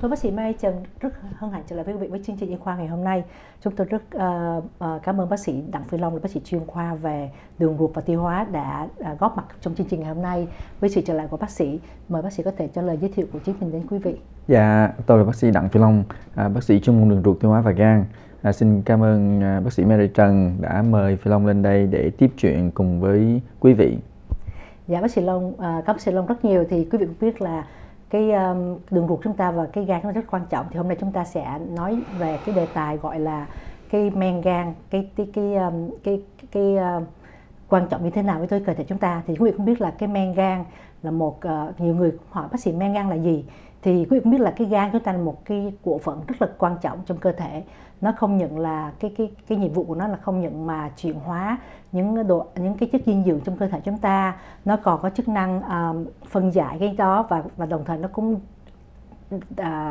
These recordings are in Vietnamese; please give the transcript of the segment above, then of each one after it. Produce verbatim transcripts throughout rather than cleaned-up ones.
Tôi bác sĩ Mai Trần rất hân hạnh trở lại với quý vị với chương trình y khoa ngày hôm nay. Chúng tôi rất uh, uh, cảm ơn bác sĩ Đặng Phi Long là bác sĩ chuyên khoa về đường ruột và tiêu hóa đã uh, góp mặt trong chương trình ngày hôm nay. Với sự trở lại của bác sĩ, mời bác sĩ có thể trả lời giới thiệu của chính mình đến quý vị. Dạ, tôi là bác sĩ Đặng Phi Long, à, bác sĩ chuyên môn đường ruột, tiêu hóa và gan. À, xin cảm ơn à, bác sĩ Mary Trần đã mời Phi Long lên đây để tiếp chuyện cùng với quý vị. Dạ bác sĩ Long, uh, cảm ơn bác sĩ Long rất nhiều. Thì quý vị cũng biết là cái um, đường ruột chúng ta và cái gan nó rất quan trọng. Thì hôm nay chúng ta sẽ nói về cái đề tài gọi là cái men gan, cái cái cái um, cái cái, cái uh, quan trọng như thế nào với cơ thể chúng ta. Thì quý vị cũng biết là cái men gan là một uh, nhiều người cũng hỏi bác sĩ men gan là gì. Thì quý vị cũng biết là cái gan chúng ta là một cái bộ phận rất là quan trọng trong cơ thể. Nó không nhận là cái cái cái nhiệm vụ của nó là không nhận mà chuyển hóa những đồ những cái chất dinh dưỡng trong cơ thể chúng ta, nó còn có chức năng um, phân giải cái đó và và đồng thời nó cũng uh,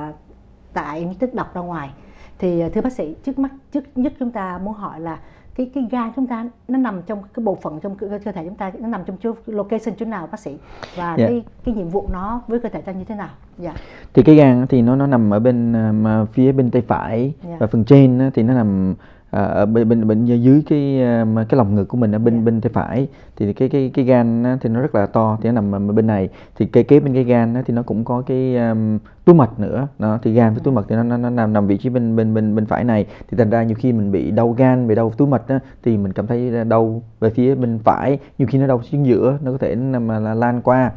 tải những chất độc ra ngoài. Thì thưa bác sĩ, trước mắt trước nhất chúng ta muốn hỏi là cái cái gan chúng ta nó nằm trong cái bộ phận trong cơ, cơ thể chúng ta, nó nằm trong chỗ location chỗ nào bác sĩ, và yeah. cái cái nhiệm vụ nó với cơ thể ta như thế nào? Dạ. Yeah. Thì cái gan thì nó nó nằm ở bên uh, phía bên tay phải, yeah. và phần trên uh, thì nó nằm uh, ở bên bên bên dưới cái uh, cái lồng ngực của mình ở bên yeah. bên tay phải. Thì cái cái cái gan uh, thì nó rất là to, thì nó nằm ở bên này. Thì kế kế bên cái gan uh, thì nó cũng có cái um, túi mật nữa. Đó, thì gan với túi mật thì nó nó, nó nằm nằm vị trí bên bên bên bên phải này. Thì thành ra nhiều khi mình bị đau gan, bị đau túi mật á, thì mình cảm thấy đau về phía bên phải, nhiều khi nó đau chính giữa, nó có thể mà là lan qua.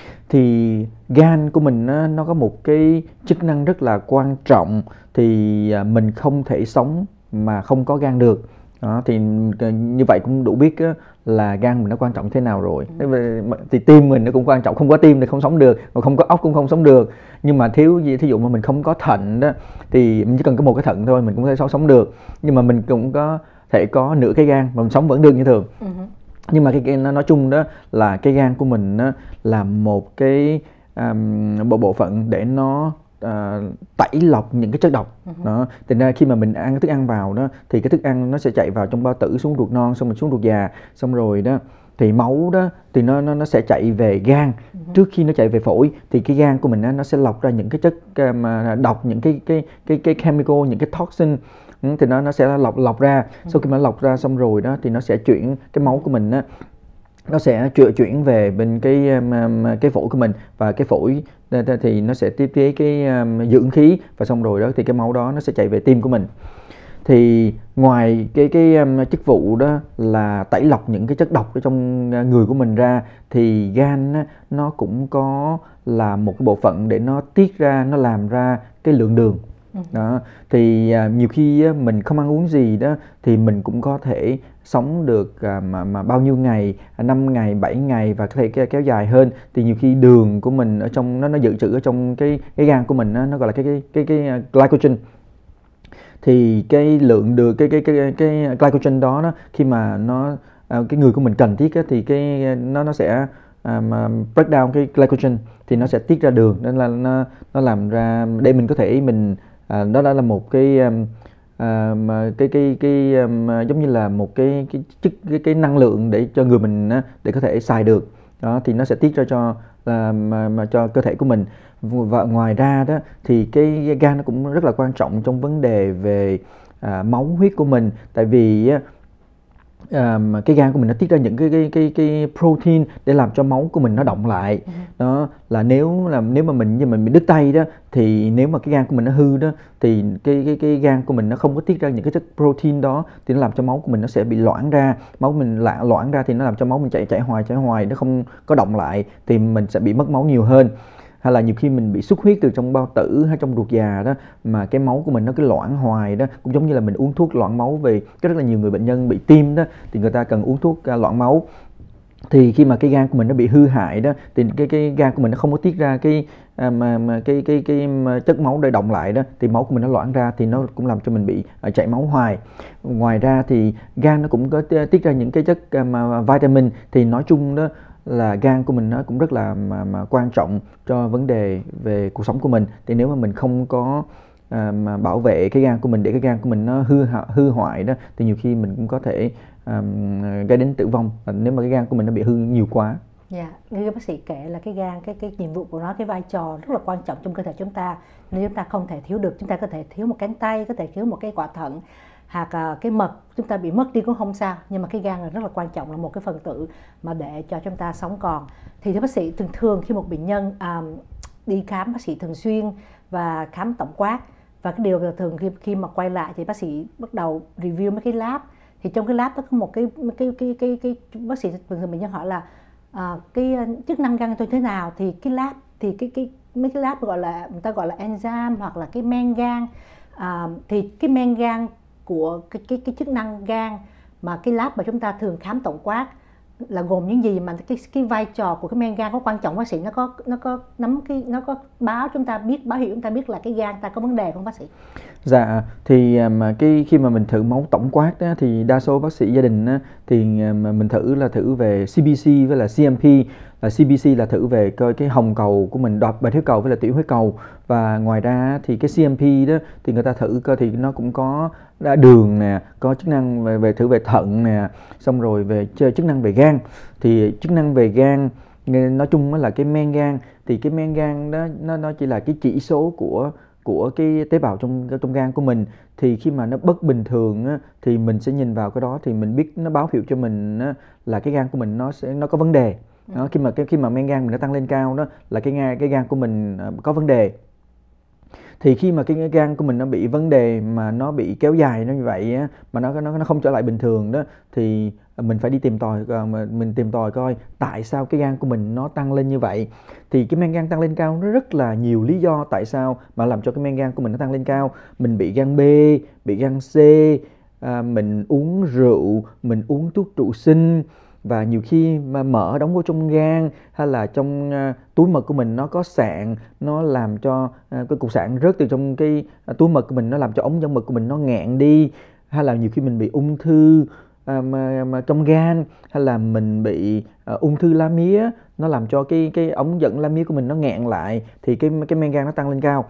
Thì gan của mình nó, nó có một cái chức năng rất là quan trọng, thì mình không thể sống mà không có gan được. Đó, thì như vậy cũng đủ biết á, là gan mình nó quan trọng thế nào rồi. Ừ. Thì tim mình nó cũng quan trọng, không có tim thì không sống được, mà không có óc cũng không sống được. Nhưng mà thiếu gì, thí dụ mà mình không có thận đó, thì mình chỉ cần có một cái thận thôi mình cũng có thể sống được. Nhưng mà mình cũng có thể có nửa cái gan mà mình sống vẫn được như thường. Ừ. Nhưng mà cái, cái nó nói chung đó là cái gan của mình đó, là một cái um, bộ bộ phận để nó uh, tẩy lọc những cái chất độc. Uh-huh. Đó, thì ra khi mà mình ăn thức ăn vào đó, thì cái thức ăn nó sẽ chạy vào trong bao tử xuống ruột non, xong rồi xuống ruột già, xong rồi đó thì máu đó thì nó nó nó sẽ chạy về gan. Uh-huh. Trước khi nó chạy về phổi thì cái gan của mình đó, nó sẽ lọc ra những cái chất mà um, độc, những cái cái cái cái chemical, những cái toxin. Ừ, thì nó nó sẽ lọc lọc ra. Sau khi mà lọc ra xong rồi đó thì nó sẽ chuyển cái máu của mình á, nó sẽ chuyển chuyển về bên cái cái phổi của mình, và cái phổi thì nó sẽ tiếp tế cái dưỡng khí, và xong rồi đó thì cái máu đó nó sẽ chạy về tim của mình. Thì ngoài cái cái chức vụ đó là tẩy lọc những cái chất độc ở trong người của mình ra, thì gan á, nó cũng có là một cái bộ phận để nó tiết ra, nó làm ra cái lượng đường. Đó, thì à, nhiều khi á, mình không ăn uống gì đó thì mình cũng có thể sống được à, mà, mà bao nhiêu ngày, năm ngày, bảy ngày, và có thể kéo dài hơn. Thì nhiều khi đường của mình ở trong nó nó dự trữ ở trong cái cái gan của mình á, nó gọi là cái cái cái cái glycogen. Thì cái lượng đường cái cái cái cái glycogen đó, đó khi mà nó à, cái người của mình cần thiết á, thì cái nó nó sẽ Um, break down cái glycogen, thì nó sẽ tiết ra đường, nên là nó nó làm ra để mình có thể mình à, đó đó là một cái um, um, cái cái cái um, giống như là một cái cái chức cái, cái năng lượng để cho người mình để có thể xài được. Đó, thì nó sẽ tiết ra cho là mà, mà cho cơ thể của mình. Và ngoài ra đó thì cái gan nó cũng rất là quan trọng trong vấn đề về à, máu huyết của mình, tại vì Um, cái gan của mình nó tiết ra những cái cái cái cái protein để làm cho máu của mình nó động lại. Uh-huh. Đó là nếu là nếu mà mình như mình bị đứt tay đó, thì nếu mà cái gan của mình nó hư đó, thì cái cái cái gan của mình nó không có tiết ra những cái chất protein đó, thì nó làm cho máu của mình nó sẽ bị loãng ra. Máu mình lạ loãng ra thì nó làm cho máu mình chạy chạy hoài chạy hoài, nó không có động lại, thì mình sẽ bị mất máu nhiều hơn. Hay là nhiều khi mình bị xuất huyết từ trong bao tử hay trong ruột già đó, mà cái máu của mình nó cứ loãng hoài đó, cũng giống như là mình uống thuốc loãng máu về. Rất là nhiều người bệnh nhân bị tim đó, thì người ta cần uống thuốc loãng máu. Thì khi mà cái gan của mình nó bị hư hại đó, thì cái cái gan của mình nó không có tiết ra cái à, mà, mà cái cái cái chất máu để động lại đó, thì máu của mình nó loãng ra, thì nó cũng làm cho mình bị à, chảy máu hoài. Ngoài ra thì gan nó cũng có tiết ra những cái chất à, mà vitamin. Thì nói chung đó là gan của mình nó cũng rất là mà, mà quan trọng cho vấn đề về cuộc sống của mình. Thì nếu mà mình không có à, mà bảo vệ cái gan của mình, để cái gan của mình nó hư hư hoại đó, thì nhiều khi mình cũng có thể à, gây đến tử vong, nếu mà cái gan của mình nó bị hư nhiều quá. Dạ, như bác sĩ kể là cái gan, cái cái nhiệm vụ của nó, cái vai trò rất là quan trọng trong cơ thể chúng ta. Nếu chúng ta không thể thiếu được, chúng ta có thể thiếu một cánh tay, có thể thiếu một cái quả thận, hoặc uh, cái mật chúng ta bị mất đi cũng không sao, nhưng mà cái gan là rất là quan trọng, là một cái phần tử mà để cho chúng ta sống còn. Thì thưa bác sĩ, thường thường khi một bệnh nhân um, đi khám bác sĩ thường xuyên và khám tổng quát, và cái điều là thường khi, khi mà quay lại thì bác sĩ bắt đầu review mấy cái lab. Thì trong cái lab đó có một cái cái cái cái, cái, cái bác sĩ thường thường bệnh nhân hỏi là À, cái chức năng gan tôi thế nào, thì cái lab thì cái cái mấy cái lab gọi là người ta gọi là enzyme hoặc là cái men gan, à, thì cái men gan của cái cái cái chức năng gan mà cái lab mà chúng ta thường khám tổng quát là gồm những gì, mà cái cái vai trò của cái men gan có quan trọng bác sĩ, nó có nó có nắm cái nó có báo chúng ta biết, báo hiệu chúng ta biết là cái gan ta có vấn đề không bác sĩ? Dạ, thì mà cái khi mà mình thử máu tổng quát đó, thì đa số bác sĩ gia đình đó, thì mà mình thử là thử về xê bê xê với là xê em pê. Là xê bê xê là thử về coi cái hồng cầu của mình, đọt bạch huyết cầu với là tiểu huyết cầu. Và ngoài ra thì cái xê em pê đó thì người ta thử coi thì nó cũng có đường nè, có chức năng về, về thử về thận nè, xong rồi về chức năng về gan. Thì chức năng về gan nói chung là cái men gan, thì cái men gan đó nó nó chỉ là cái chỉ số của của cái tế bào trong trong gan của mình. Thì khi mà nó bất bình thường á, thì mình sẽ nhìn vào cái đó thì mình biết, nó báo hiệu cho mình á, là cái gan của mình nó sẽ nó có vấn đề. Đó, khi mà cái khi mà men gan mình nó tăng lên cao đó là cái gan cái gan của mình có vấn đề. Thì khi mà cái gan của mình nó bị vấn đề mà nó bị kéo dài nó như vậy á, mà nó nó nó không trở lại bình thường đó, thì mình phải đi tìm tòi, mình tìm tòi coi tại sao cái gan của mình nó tăng lên như vậy. Thì cái men gan tăng lên cao nó rất là nhiều lý do tại sao mà làm cho cái men gan của mình nó tăng lên cao. Mình bị gan B, bị gan C, à, mình uống rượu, mình uống thuốc trụ sinh, và nhiều khi mà mỡ đóng vô trong gan hay là trong uh, túi mật của mình nó có sạn, nó làm cho uh, cái cục sạn rớt từ trong cái uh, túi mật của mình, nó làm cho ống dẫn mật của mình nó nghẹn đi. Hay là nhiều khi mình bị ung thư uh, mà, mà trong gan, hay là mình bị uh, ung thư lá mía, nó làm cho cái cái ống dẫn lá mía của mình nó nghẹn lại, thì cái cái men gan nó tăng lên cao.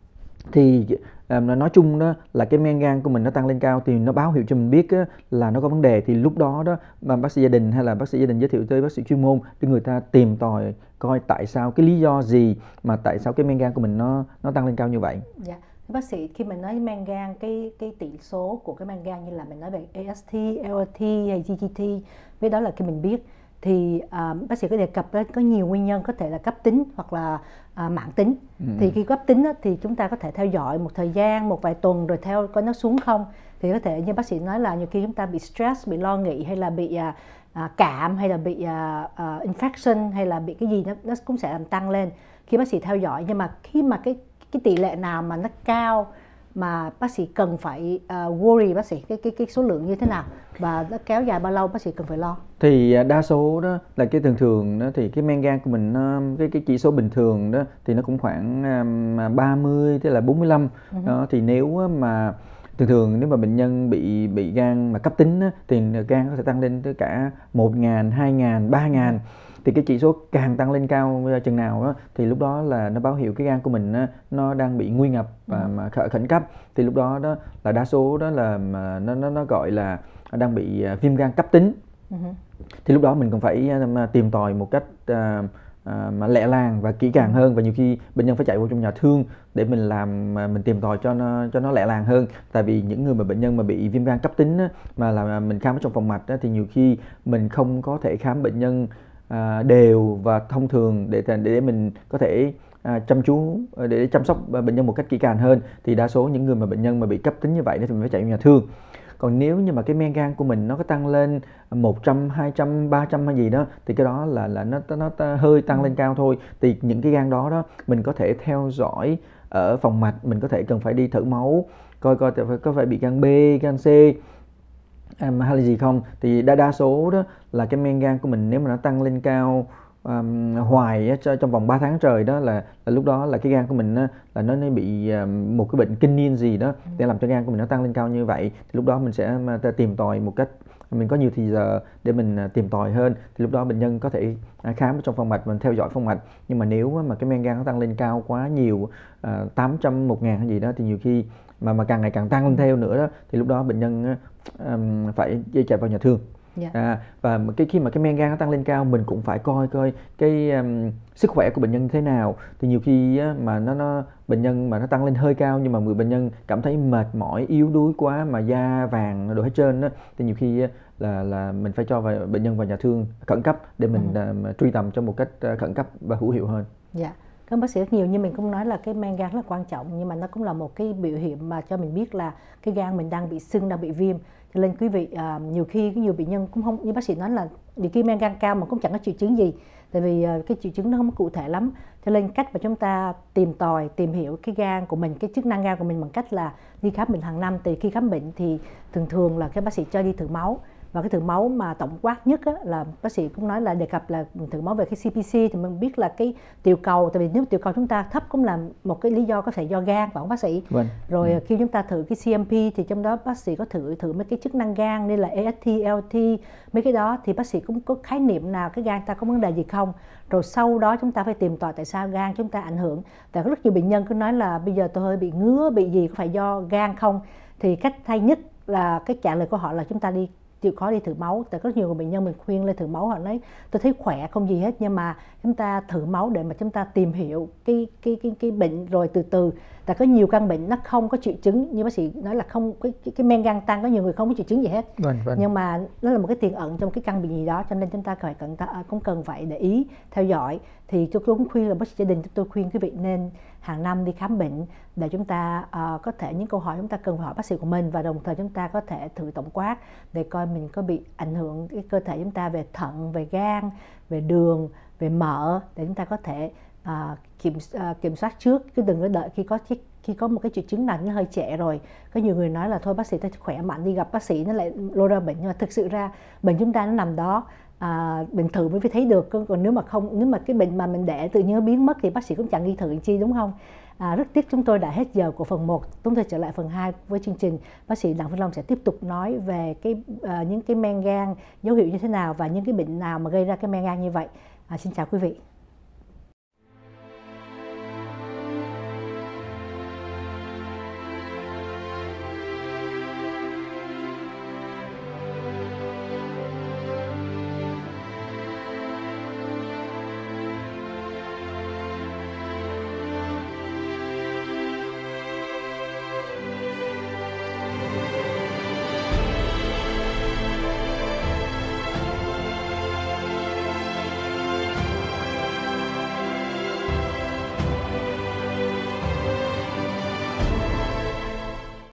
Thì à, nói chung đó là cái men gan của mình nó tăng lên cao thì nó báo hiệu cho mình biết á, là nó có vấn đề. Thì lúc đó đó mà bác sĩ gia đình hay là bác sĩ gia đình giới thiệu tới bác sĩ chuyên môn để người ta tìm tòi coi tại sao, cái lý do gì mà tại sao cái men gan của mình nó nó tăng lên cao như vậy. Dạ. Bác sĩ, khi mình nói men gan, cái cái tỷ số của cái men gan như là mình nói về a ét tê, lờ tê hay giê giê tê, với đó là khi mình biết. Thì uh, bác sĩ có đề cập đến có nhiều nguyên nhân, có thể là cấp tính hoặc là uh, mãn tính. Ừ. Thì khi cấp tính đó, thì chúng ta có thể theo dõi một thời gian, một vài tuần rồi theo coi nó xuống không. Thì có thể như bác sĩ nói là nhiều khi chúng ta bị stress, bị lo nghĩ, hay là bị uh, uh, cảm, hay là bị uh, uh, infection, hay là bị cái gì nó, nó cũng sẽ làm tăng lên khi bác sĩ theo dõi. Nhưng mà khi mà cái cái tỷ lệ nào mà nó cao mà bác sĩ cần phải uh, worry, bác sĩ cái cái cái số lượng như thế nào và nó kéo dài bao lâu bác sĩ cần phải lo? Thì đa số đó là cái thường thường đó, thì cái men gan của mình nó, cái cái chỉ số bình thường đó thì nó cũng khoảng um, ba mươi tới là bốn mươi lăm. Uh-huh. Đó, thì nếu mà thường thường nếu mà bệnh nhân bị bị gan mà cấp tính đó, thì gan có thể tăng lên tới cả một nghìn, hai nghìn, ba nghìn. Thì cái chỉ số càng tăng lên cao chừng nào đó, thì lúc đó là nó báo hiệu cái gan của mình á, nó đang bị nguy ngập và mà khẩn cấp. Thì lúc đó đó là đa số đó là mà nó nó nó gọi là đang bị viêm gan cấp tính. Uh-huh. Thì lúc đó mình còn phải tìm tòi một cách uh, uh, mà lẹ làng và kỹ càng hơn, và nhiều khi bệnh nhân phải chạy vô trong nhà thương để mình làm mình tìm tòi cho nó cho nó lẹ làng hơn. Tại vì những người mà bệnh nhân mà bị viêm gan cấp tính á, mà là mình khám ở trong phòng mạch á, thì nhiều khi mình không có thể khám bệnh nhân À, đều và thông thường để để mình có thể à, chăm chú để chăm sóc bệnh nhân một cách kỹ càng hơn. Thì đa số những người mà bệnh nhân mà bị cấp tính như vậy thì mình phải chạy vào nhà thương. Còn nếu như mà cái men gan của mình nó có tăng lên một trăm, hai trăm, ba trăm hay gì đó, thì cái đó là là nó nó, nó hơi tăng lên cao thôi. Thì những cái gan đó đó mình có thể theo dõi ở phòng mạch, mình có thể cần phải đi thử máu coi coi có phải bị gan B, gan C Um, hay là gì không. Thì đa đa số đó là cái men gan của mình nếu mà nó tăng lên cao um, hoài á, trong vòng ba tháng trời đó là, là lúc đó là cái gan của mình á, là nó bị um, một cái bệnh kinh niên gì đó để làm cho gan của mình nó tăng lên cao như vậy. Thì lúc đó mình sẽ tìm tòi một cách, mình có nhiều thì giờ để mình tìm tòi hơn. Thì lúc đó bệnh nhân có thể khám trong phòng mạch, mình theo dõi phòng mạch. Nhưng mà nếu mà cái men gan nó tăng lên cao quá nhiều, uh, tám trăm, một nghìn hay gì đó, thì nhiều khi mà mà càng ngày càng tăng lên theo nữa đó, thì lúc đó bệnh nhân um, phải chạy vào nhà thương. Yeah. À, và cái khi mà cái men gan nó tăng lên cao, mình cũng phải coi coi cái um, sức khỏe của bệnh nhân như thế nào. Thì nhiều khi á, mà nó nó bệnh nhân mà nó tăng lên hơi cao nhưng mà người bệnh nhân cảm thấy mệt mỏi, yếu đuối quá mà da vàng đồ hết trơn á, thì nhiều khi á, là là mình phải cho vào, bệnh nhân vào nhà thương khẩn cấp để mình ừ. uh, truy tầm cho một cách uh, khẩn cấp và hữu hiệu hơn. Dạ. Yeah. Cảm ơn bác sĩ rất nhiều. Như mình cũng nói là cái men gan rất là quan trọng, nhưng mà nó cũng là một cái biểu hiện mà cho mình biết là cái gan mình đang bị sưng, đang bị viêm. Cho nên quý vị uh, nhiều khi nhiều bệnh nhân cũng không, như bác sĩ nói là nhiều khi men gan cao mà cũng chẳng có triệu chứng gì, tại vì uh, cái triệu chứng nó không cụ thể lắm. Cho nên cách mà chúng ta tìm tòi, tìm hiểu cái gan của mình, cái chức năng gan của mình bằng cách là đi khám bệnh hàng năm. Thì khi khám bệnh thì thường thường là các bác sĩ cho đi thử máu. Và cái thử máu mà tổng quát nhất á, là bác sĩ cũng nói là đề cập là thử máu về cái xê pê xê, thì mình biết là cái tiểu cầu, tại vì nếu tiểu cầu chúng ta thấp cũng là một cái lý do có thể do gan, phải không bác sĩ? Vâng. Rồi ừ. khi chúng ta thử cái xê em pê thì trong đó bác sĩ có thử thử mấy cái chức năng gan như là a ét tê, lờ tê, mấy cái đó thì bác sĩ cũng có khái niệm nào cái gan ta có vấn đề gì không. Rồi sau đó chúng ta phải tìm tòi tại sao gan chúng ta ảnh hưởng. Tại có rất nhiều bệnh nhân cứ nói là bây giờ tôi hơi bị ngứa, bị gì, có phải do gan không? Thì cách hay nhất là cái trả lời của họ là chúng ta đi chịu khó đi thử máu. Tại có rất nhiều bệnh nhân mình khuyên lên thử máu, họ nói tôi thấy khỏe không gì hết, nhưng mà chúng ta thử máu để mà chúng ta tìm hiểu cái cái cái cái bệnh rồi từ từ. Tại có nhiều căn bệnh nó không có triệu chứng, như bác sĩ nói là không cái cái, cái men gan tăng, có nhiều người không có triệu chứng gì hết. Vâng, vâng. Nhưng mà nó là một cái tiềm ẩn trong cái căn bệnh gì đó, cho nên chúng ta phải cẩn thận, cũng cần phải để ý theo dõi. Thì tôi cũng khuyên là bác sĩ gia đình, tôi khuyên quý vị nên hàng năm đi khám bệnh để chúng ta uh, có thể những câu hỏi chúng ta cần phải hỏi bác sĩ của mình, và đồng thời chúng ta có thể thử tổng quát để coi mình có bị ảnh hưởng cái cơ thể chúng ta về thận, về gan, về đường, về mỡ, để chúng ta có thể uh, kiểm uh, kiểm soát trước, chứ đừng có đợi khi có khi có một cái triệu chứng nào nó hơi trễ rồi. Có nhiều người nói là thôi bác sĩ tôi khỏe mạnh đi gặp bác sĩ nó lại lôi ra bệnh, nhưng mà thực sự ra bệnh chúng ta nó nằm đó. À, mình thử mới thấy được, còn nếu mà không, nếu mà cái bệnh mà mình để tự nhiên biến mất thì bác sĩ cũng chẳng đi thử chi, đúng không? À, rất tiếc chúng tôi đã hết giờ của phần một, chúng tôi trở lại phần hai với chương trình. Bác sĩ Đặng Vĩnh Long sẽ tiếp tục nói về cái uh, những cái men gan dấu hiệu như thế nào và những cái bệnh nào mà gây ra cái men gan như vậy. À, xin chào quý vị.